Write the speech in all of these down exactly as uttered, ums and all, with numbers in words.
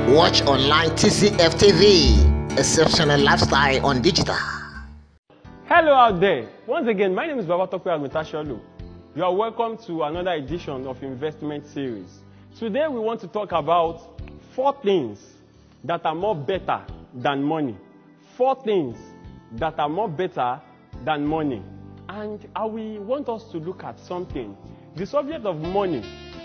Watch online T C F T V, exceptional lifestyle on digital. Hello out there. Once again, my name is BABATOPE AGUNTASOLO. You are welcome to another edition of Investment Series. Today we want to talk about four things that are more better than money. Four things that are more better than money. And I will want us to look at something. The subject of money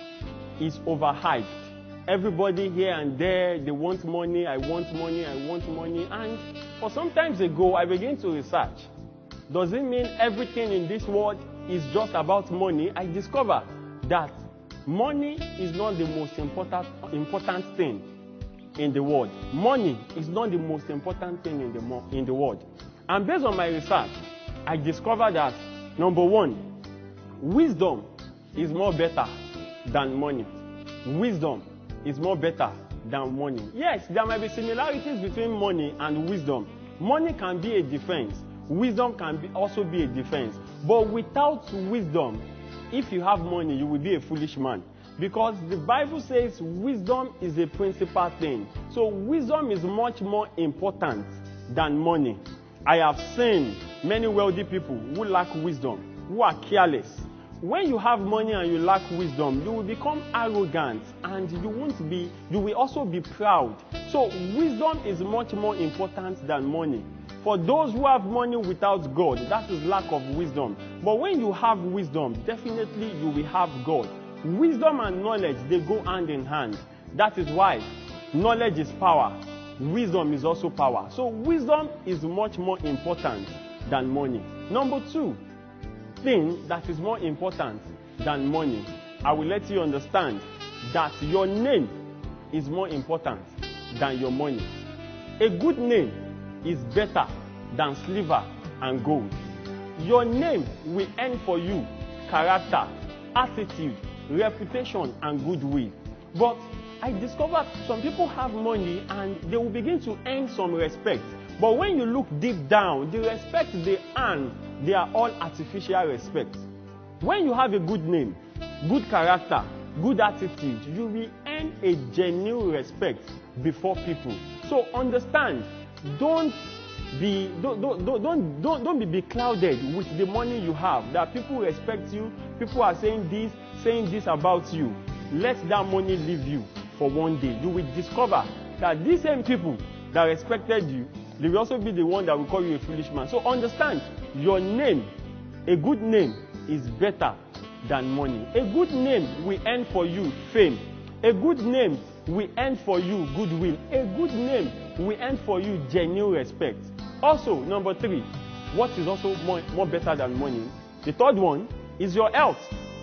is overhyped. Everybody here and there, they want money, I want money, I want money. And for some time ago, I began to research. Does it mean everything in this world is just about money? I discovered that money is not the most important, important thing in the world. Money is not the most important thing in the, in the world. And based on my research, I discovered that, number one, wisdom is more better than money. Wisdom is more better than money. Yes, there might be similarities between money and wisdom. Money can be a defense. Wisdom can be also be a defense. But without wisdom, if you have money, you will be a foolish man. Because the Bible says wisdom is a principal thing. So wisdom is much more important than money. I have seen many wealthy people who lack wisdom, who are careless. When you have money and you lack wisdom, you will become arrogant and you won't be, you will also be proud. So wisdom is much more important than money. For those who have money without God, that is lack of wisdom. But when you have wisdom, definitely you will have God. Wisdom and knowledge, they go hand in hand. That is why knowledge is power. Wisdom is also power. So wisdom is much more important than money. Number two thing that is more important than money, I will let you understand that your name is more important than your money. A good name is better than silver and gold. Your name will earn for you character, attitude, reputation, and goodwill. But I discovered some people have money and they will begin to earn some respect. But when you look deep down, the respect they earn, they are all artificial respect. When you have a good name, good character, good attitude, you will earn a genuine respect before people. So understand, don't be don't don't don't don't, don't be beclouded with the money you have. That people respect you, people are saying this, saying this about you. Let that money leave you for one day. You will discover that these same people that respected you, they will also be the one that will call you a foolish man. So understand, your name, a good name is better than money. A good name will earn for you fame. A good name will earn for you goodwill. A good name will earn for you genuine respect. Also, number three, what is also more, more better than money? The third one is your health.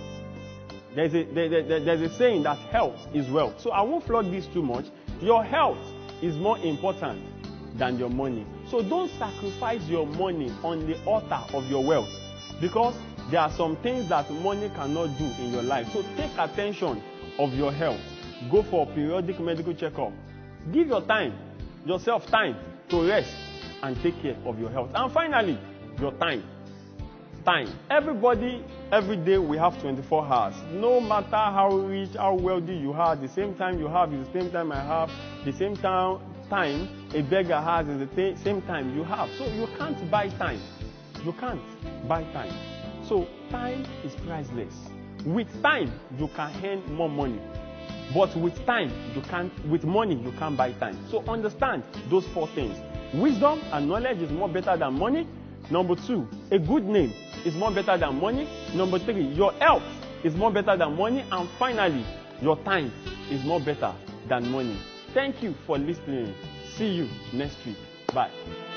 There's a, there, there, there's a saying that health is wealth. So I won't flog this too much. Your health is more important than your money. So don't sacrifice your money on the altar of your wealth, because there are some things that money cannot do in your life. So take attention of your health. Go for a periodic medical checkup. Give your time, yourself time to rest and take care of your health. And finally, your time. Time. Everybody, every day we have twenty-four hours. No matter how rich, how wealthy you are, the same time you have is the same time I have, the same time time a beggar has is the same time you have. So you can't buy time. You can't buy time. So time is priceless. With time, you can earn more money. But with time, you can't, with money, you can't buy time. So understand those four things. Wisdom and knowledge is more better than money. Number two, a good name is more better than money. Number three, your health is more better than money. And finally, your time is more better than money. Thank you for listening. See you next week. Bye.